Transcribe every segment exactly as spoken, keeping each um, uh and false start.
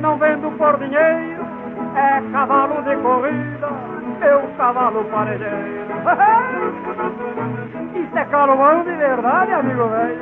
não vendo por dinheiro, é cavalo de corrida, eu cavalo parejeiro. Isso é caromão de verdade, amigo velho.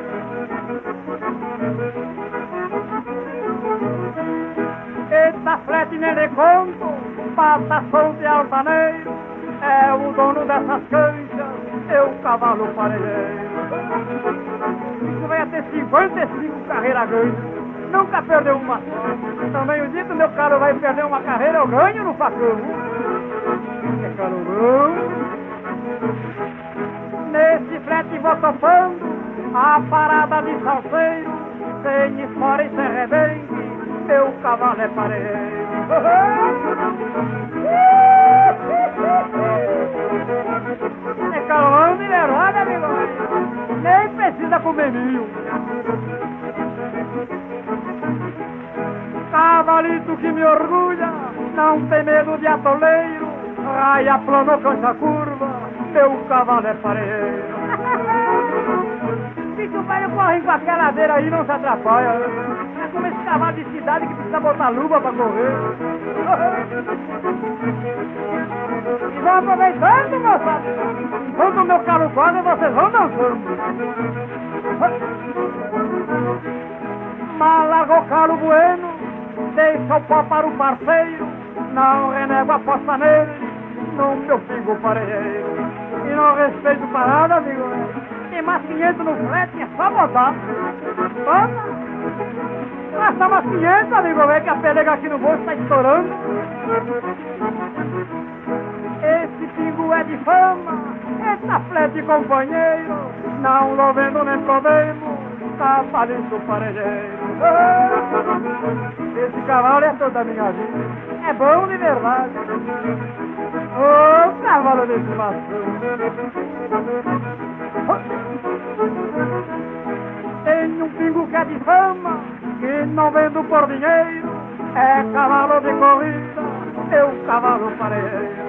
Eita frete nem de conto, patação de altaneiro, é o dono dessas canchas, eu cavalo parejeiro. Isso vai até cinquenta e cinco carreiras ganhas, nunca perdeu uma só. Também o dia que o meu caro vai perder uma carreira, eu ganho no facão. É caromão. Nesse frete vou topando a parada de salseiro, sem fora e sem rebente, meu cavalo é parejeiro. É caromão de verdade, amigo. Nem precisa comer mil. Cavalito que me orgulha, não tem medo de atoleiro, raia plano, cancha curva, meu cavalo é parejeiro. Bicho velho corre com aquela ladeira aí, não se atrapalha. É como esse cavalo de cidade que precisa botar luva pra correr. E vão aproveitando, moçada. Enquanto o meu carro corre, vocês vão dançando. Mas larga o calo bueno, deixa o pó para o parceiro, não renego a aposta nele, no meu pingo parejeiro. E não respeito parada, amigo. Tem mais quinhentos no frete, é só botar. Toma! Gasta mais quinhentos, amigo, velho, que a pelega aqui no bolso está estourando. Esse pingo é de fama, essa flete companheiro, não lo vendo nem problema, tá parecendo parejeiro. Esse cavalo é toda a minha vida, é bom de verdade. Ô, oh, cavalo de estimação. Tem um pingo que é de fama, que não vendo por dinheiro, é cavalo de corrida, eu cavalo parejeiro.